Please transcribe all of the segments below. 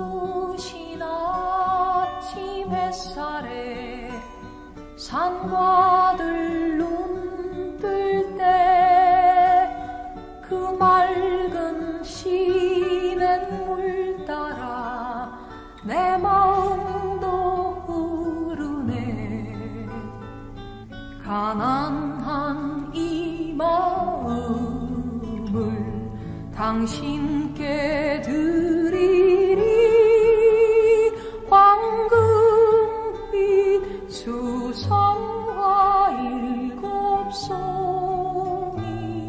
눈부신 아침 햇살에 산과들 눈뜰 때 그 맑은 시냇 물 따라 내 마음도 흐르네. 가난한 이 마음을 당신께 드리리. 황금빛 수성화 일곱 송이로.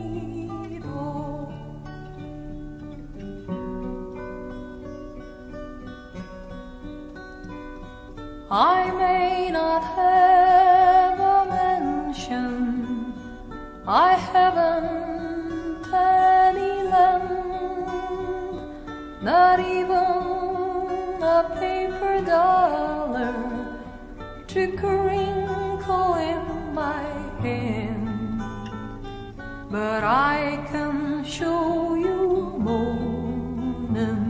I may not have a mansion, I haven't any land, not even a paper dollar to crinkle in my hand, but I can show you morning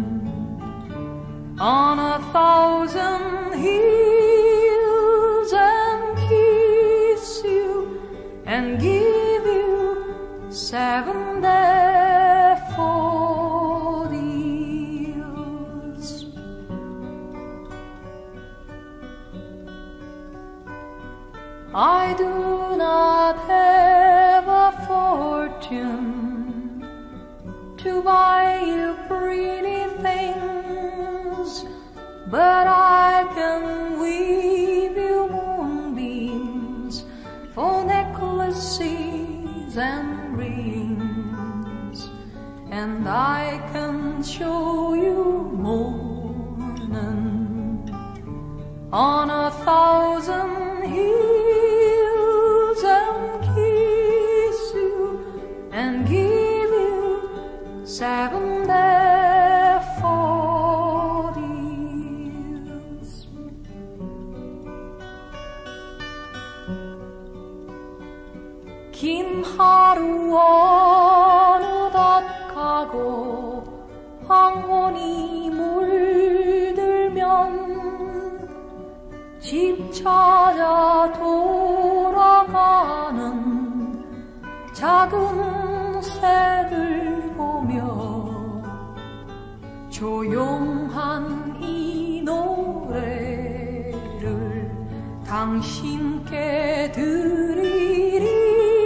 on 1,000 hills and kiss you and give you 7 daffodils. I do not have a fortune to buy you pretty things, but I can weave you moonbeams for necklaces and rings, and I can show you morning on 1,000 hills and kiss you and give you 7 daffodils. 긴 하루 어느덧 가고 황혼이 물들면 집 찾아 돌아가는 작은 새들 보며 조용한 이 노래를 당신께 드리리.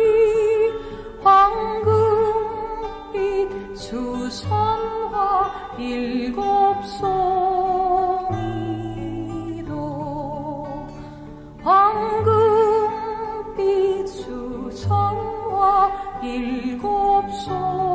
황금빛 수선화 일곱 송이도, 황금빛 수선화 일곱 송이도.